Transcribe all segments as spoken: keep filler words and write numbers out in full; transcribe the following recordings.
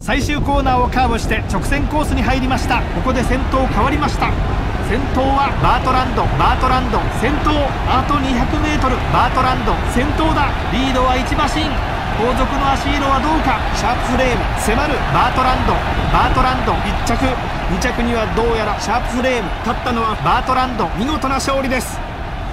最終コーナーをカーブして直線コースに入りました。ここで先頭変わりました。先頭はバートランドバートランド先頭、あと にひゃくメートル バートランド先頭だ。リードはいち馬身。後続の足色はどうか。シャープフレーム迫るバートランドバートランドいっ着、に着にはどうやらシャープフレーム。勝ったのはバートランド。見事な勝利です。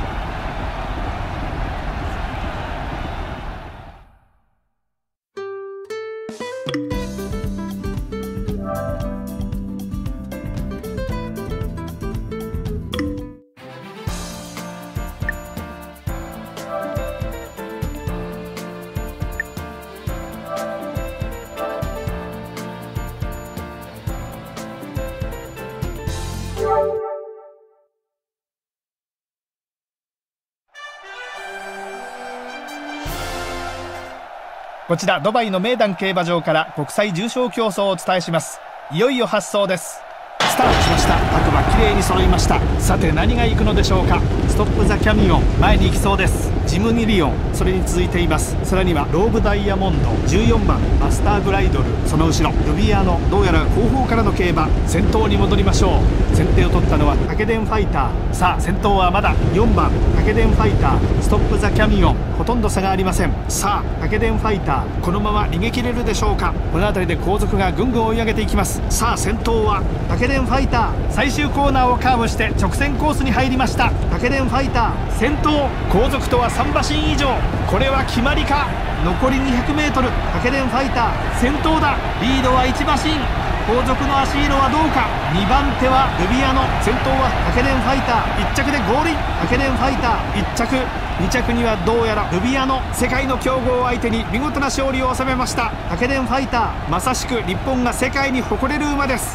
こちらドバイの名壇競馬場から国際重賞競争をお伝えします。いよいよ発走です。スタートしました。各馬きれいに揃いました。さて何が行くのでしょうか。ストップザキャミオン前に行きそうです。ジムニリオンそれに続いています。さらにはローブダイヤモンドじゅうよんばんマスターグライドル、その後ろルビアノ、どうやら後方からの競馬。先頭に戻りましょう。先手を取ったのはタケデンファイター。さあ先頭はまだよんばんタケデンファイター、ストップザキャミオンほとんど差がありません。さあタケデンファイターこのまま逃げ切れるでしょうか。この辺りで後続がぐんぐん追い上げていきます。さあ先頭はタケデンファイター。最終コーナーをカーブして直線コースに入りました。タケデンファイター先頭、後続とはさん馬身以上。これは決まりか。残り にひゃくメートル タケデンファイター先頭だ。リードはいち馬身。後続の足色はどうか。にばん手はルビアノ、先頭はタケデンファイター。いっ着で合輪タケデンファイターいっ着、に着にはどうやらルビアノ。世界の強豪を相手に見事な勝利を収めました。タケデンファイターまさしく日本が世界に誇れる馬です。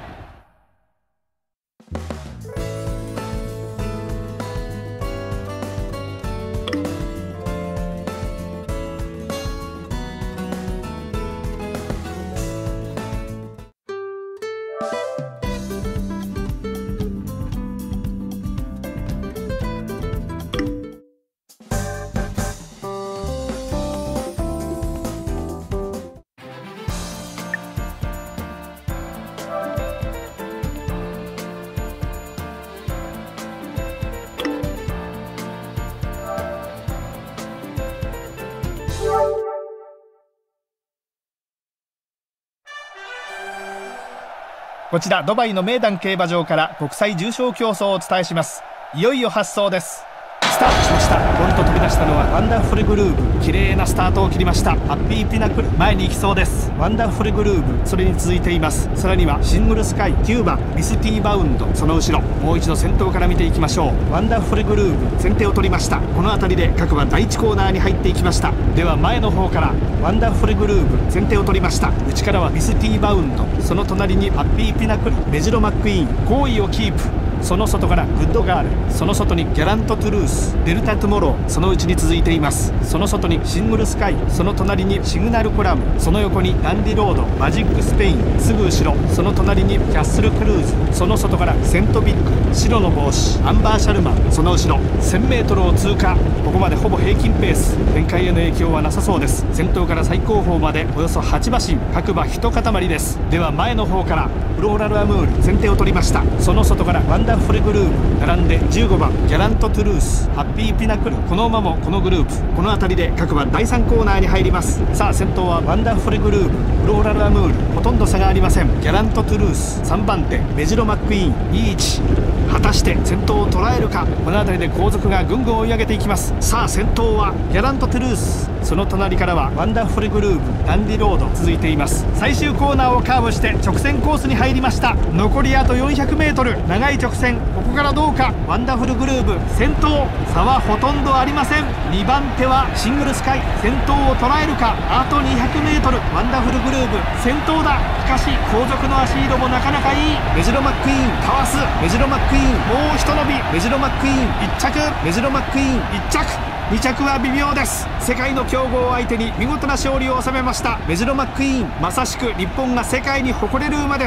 こちらドバイの名壇競馬場から国際重賞競争をお伝えします。いよいよ発走です。スタートしました。ポンと飛び出したのはワンダフルグルーブ。綺麗なスタートを切りました。ハッピーピナクル前に行きそうです。ワンダフルグルーブそれに続いています。さらにはシングルスカイきゅうばんミスティーバウンド、その後ろもう一度先頭から見ていきましょう。ワンダフルグルーブ先手を取りました。この辺りで各馬だいいちコーナーに入っていきました。では前の方からワンダフルグルーブ先手を取りました。内からはミスティーバウンド、その隣にハッピーピナクル、メジロマックイーン好位をキープ。その外からグッドガール、その外にギャラントトゥルース、デルタトゥモローその内に続いています。その外にシングルスカイ、その隣にシグナルコラム、その横にダンディロード、マジックスペインすぐ後ろ、その隣にキャッスルクルーズ、その外からセントビッグ、白の帽子アンバーシャルマン、その後ろ せんメートル を通過。ここまでほぼ平均ペース、展開への影響はなさそうです。先頭から最後方までおよそはち馬身、各馬一塊です。では前の方からフローラルアムール先手を取りました。その外からワンダフルグループ並んでじゅうごばんギャラントトゥルース、ハッピーピナクル、この馬もこのグループ。この辺りで各馬だいさんコーナーに入ります。さあ先頭はワンダフルグループ、フローラルアムールほとんど差がありません。ギャラントトゥルースさんばん手、メジロマックイーンいい位置。果たして先頭を捉えるか。この辺りで後続がぐんぐん追い上げていきます。さあ先頭はギャラントトゥルース、その隣からはワンダフルグループ、ダンディロード続いています。最終コーナーをカーブして直線コースに入りました。残りあと よんひゃくメートル 長い直線、ここからどうか。ワンダフルグループ先頭、差はほとんどありません。にばん手はシングルスカイ、先頭を捉えるか。あと にひゃくメートル ワンダフルグループ先頭だ。しかし後続の足色もなかなかいい。メジロマックイーンかわす。メジロマックイーンもうひと伸び。メジロマックイーンいっ着、メジロマックイーンいっ着、に着は微妙です。世界の強豪を相手に見事な勝利を収めました。メジロマックイーンまさしく日本が世界に誇れる馬です。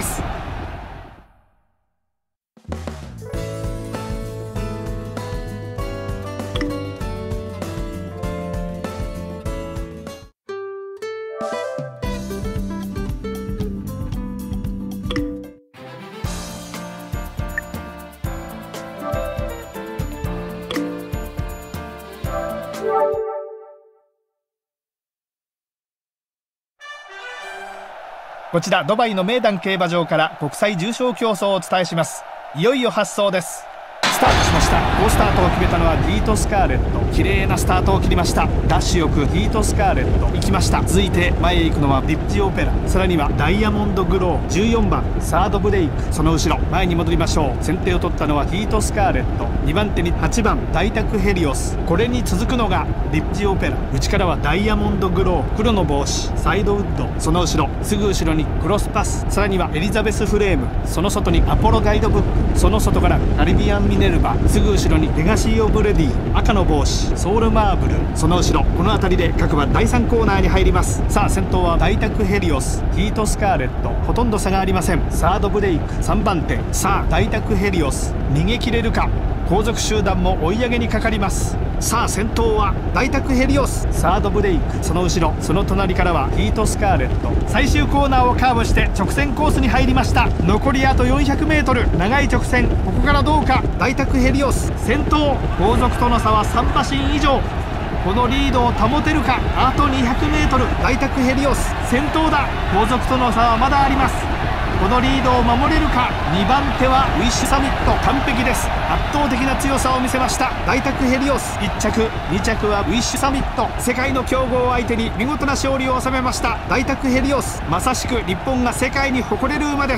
こちらドバイの名壇競馬場から国際重賞競争をお伝えします。いよいよ発走です。スタートしました。好スタートを決めたのはヒートスカーレット。綺麗なスタートを切りました。ダッシュよくヒートスカーレット行きました。続いて前へ行くのはリッチオペラ、さらにはダイヤモンドグロー、じゅうよんばんサードブレイク、その後ろ前に戻りましょう。先手を取ったのはヒートスカーレット、にばん手にはちばん大宅ヘリオス、これに続くのがリッチオペラ、内からはダイヤモンドグロー、黒の帽子サイドウッド、その後ろすぐ後ろにクロスパス、さらにはエリザベスフレーム、その外にアポロガイドブック、その外からカリビアンミネルバ、すぐ後ろにレガシー・オブ・レディ、赤の帽子ソウルマーブル、その後ろこの辺りで各馬だいさんコーナーに入ります。さあ先頭は大宅ヘリオス、ヒートスカーレット、ほとんど差がありません。サードブレイクさんばん手、さあ大宅ヘリオス逃げ切れるか。後続集団も追い上げにかかります。さあ先頭は大宅ヘリオス、サードブレイク、その後ろその隣からはヒートスカーレット。最終コーナーをカーブして直線コースに入りました。残りあと よんひゃくメートル、 長い直線、ここからどうか。大宅ヘリオス先頭、後続との差はさん馬身以上。このリードを保てるか。あと にひゃくメートル、 大宅ヘリオス先頭だ。後続との差はまだあります。このリードを守れるか。にばん手はウィッシュサミット、完璧です。圧倒的な強さを見せました大宅ヘリオス。いっ着に着はウィッシュサミット、世界の強豪を相手に見事な勝利を収めました大宅ヘリオス。まさしく日本が世界に誇れる馬です。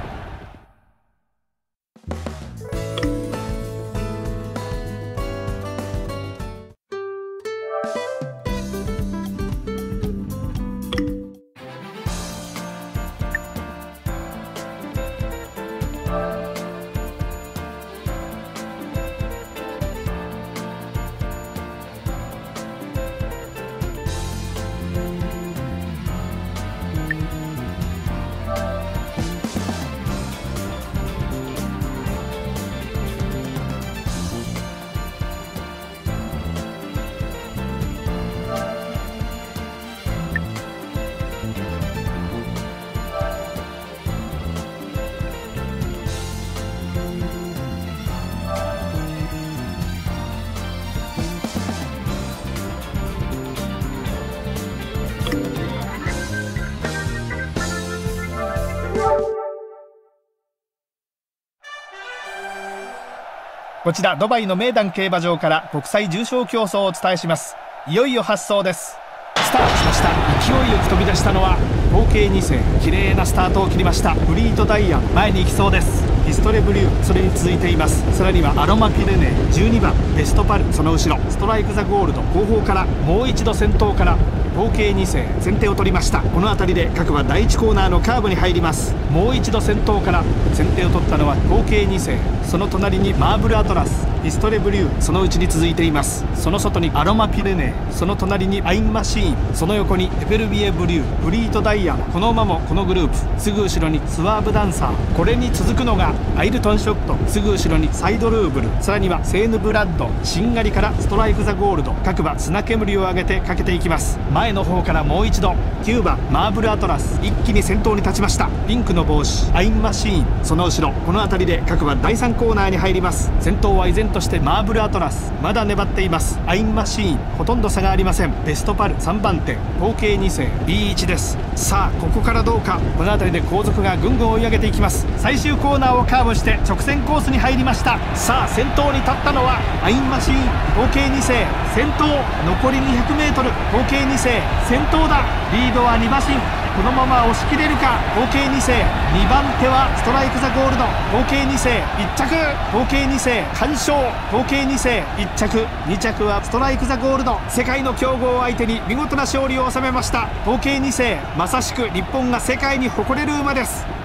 こちらドバイの名壇競馬場から国際重賞競争をお伝えします。いよいよ発走です。スタートしました。勢いよく飛び出したのは合計に世、綺麗なスタートを切りました。フリートダイヤン前に行きそうです。ピストレブリュー、それに続いています。さらにはアロマピレネー、じゅうにばんベストパル、その後ろストライク・ザ・ゴールド、後方からもう一度先頭から合計に世、先手を取りました。この辺りで各馬だいいちコーナーのカーブに入ります。もう一度先頭から先手を取ったのは合計に世、その隣にマーブル・アトラス、ピストレブリュー、そのうちに続いています。その外にアロマピレネー、その隣にアインマシーン、その横にエペルビエブリュー、フリートダイヤン、この馬もこのグループ、すぐ後ろにスワーブダンサー、これに続くのがアイルトンショット、すぐ後ろにサイドルーブル、さらにはセーヌブラッド、しんがりからストライク・ザ・ゴールド、各馬砂煙を上げてかけていきます。前の方からもう一度きゅうばんマーブル・アトラス、一気に先頭に立ちました。ピンクの帽子アインマシーン、その後ろこの辺りで各馬だいさんコーナーに入ります。先頭は依然としてマーブル・アトラス、まだ粘っています。アインマシーンほとんど差がありません。ベストパルさんばん手、合計に世 ビーワン です。さあここからどうか。この辺りで後続がぐんぐん追い上げていきます。最終コーナーをカーブして直線コースに入りました。さあ先頭に立ったのはアインマシーン、合計に世先頭、残り にひゃくメートル、合計に世先頭だ。リードはに馬身、このまま押し切れるか。合計に世、にばん手はストライク・ザ・ゴールド、合計に世いっ着、合計に世完勝、合計に世いっ着に着はストライク・ザ・ゴールド、世界の強豪を相手に見事な勝利を収めました。合計に世、まさしく日本が世界に誇れる馬です。